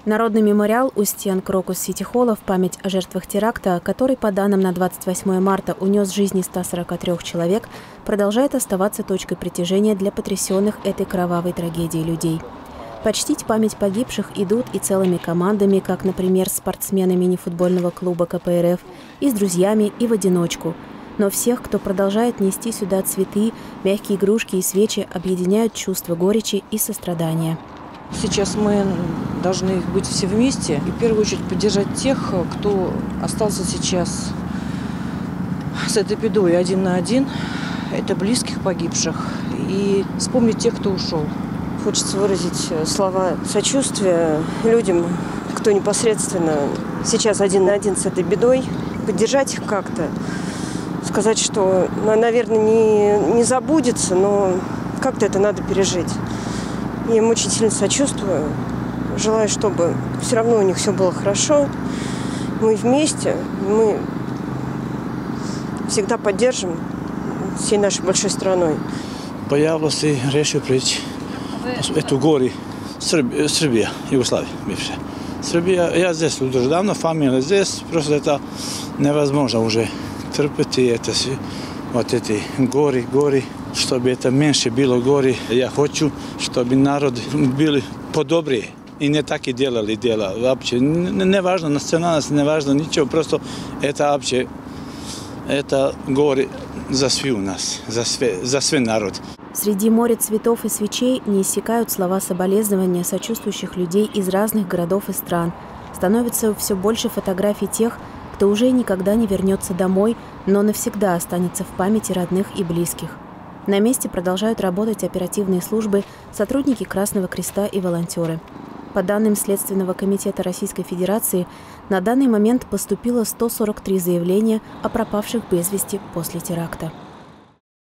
Народный мемориал у стен Крокус-Сити-холла в память о жертвах теракта, который, по данным на 28 марта, унес жизни 143 человек, продолжает оставаться точкой притяжения для потрясенных этой кровавой трагедией людей. Почтить память погибших идут и целыми командами, как, например, спортсмены мини-футбольного клуба КПРФ, и с друзьями, и в одиночку. Но всех, кто продолжает нести сюда цветы, мягкие игрушки и свечи, объединяют чувства горечи и сострадания. Сейчас мы должны быть все вместе и в первую очередь поддержать тех, кто остался сейчас с этой бедой один на один. Это близких погибших. И вспомнить тех, кто ушел. Хочется выразить слова сочувствия людям, кто непосредственно сейчас один на один с этой бедой. Поддержать их как-то. Сказать, что, наверное, не забудется, но как-то это надо пережить. Я им очень сильно сочувствую. Желаю, чтобы все равно у них все было хорошо. Мы вместе, мы всегда поддержим всей нашей большой страной. Появилась и решил прийти эту горы Сербия, Югославия бывшая. Сербия, я здесь уже давно, фамилия здесь, просто это невозможно уже терпеть это все, вот эти горы. Чтобы это меньше bilo gori. Я хочу, чтобы народ были подобрее и не так и делали дела. Вообще не важно национальность, не важно ничего, просто это вообще это горе за все у нас, за свой народ. Среди моря цветов и свечей не иссякают слова соболезнования сочувствующих людей из разных городов и стран. Становится все больше фотографий тех, кто уже никогда не вернется домой, но навсегда останется в памяти родных и близких. На месте продолжают работать оперативные службы, сотрудники Красного Креста и волонтеры. По данным Следственного комитета Российской Федерации, на данный момент поступило 143 заявления о пропавших без вести после теракта.